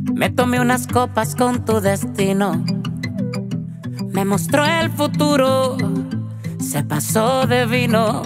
Me tomé unas copas con tu destino. Me mostró el futuro, se pasó de vinos.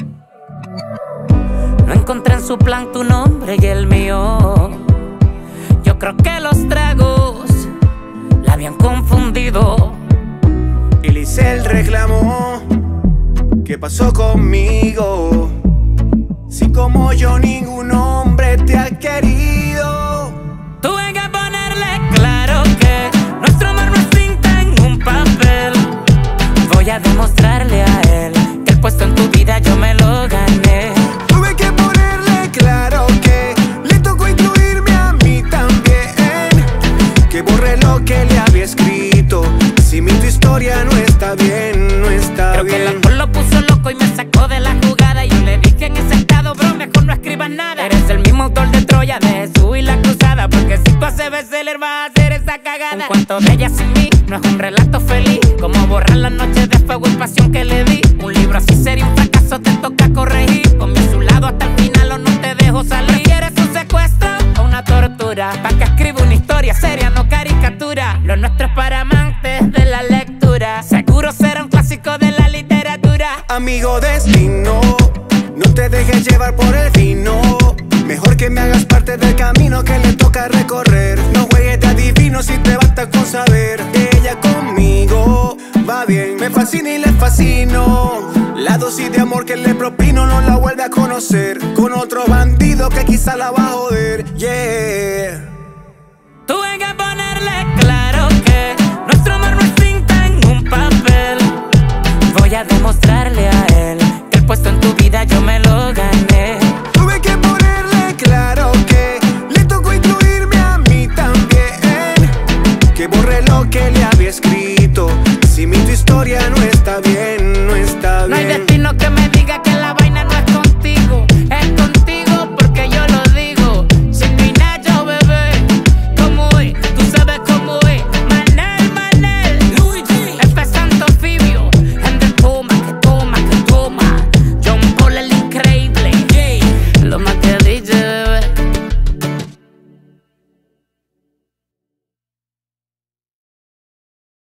No encontré en su plan tu nombre y el mío. Yo creo que los tragos la habían confundido. Y le hice el reclamo. ¿Qué pasó conmigo? Si como yo ningún hombre te ha querido. Tuve que ponerle claro que nuestro amor no es tinta en un papel. Voy a demostrarle a él que el puesto en tu vida yo me lo gané. Tuve que ponerle claro que le tocó incluirme a mí también. Que borré lo que le había escrito. Si mi tu historia no está bien, no está Creo bien. que el alcohol lo puso loco y me sacó de la jugada. Yo le dije en ese estado, bro, mejor no escribas nada. Eres el mismo autor de Troya, de Jesús y la cruzada. Porque si tú haces bestseller vas a hacer esa cagada. Un cuento de ella sin mí, no es un relato feliz. Como borrar las noches de fuego y pasión que le di. Un libro así sería un fracaso, te toca corregir. Ponme a su lado hasta el final o no te dejo salir. ¿Quieres un secuestro o una tortura? Pa' que escriba una historia seria, no caricatura. Lo nuestro es para amantes de la lectura. Seguro será un clásico de la literatura. Amigo destino, no te dejes llevar por el vino. Mejor que me hagas parte del camino que le toca recorrer. No juegues de adivino si te basta con saber que ella conmigo va bien. Me fascina y le fascino. La dosis de amor que le propino no la vuelve a conocer. Con otro bandido que quizá la va a joder. Yeah.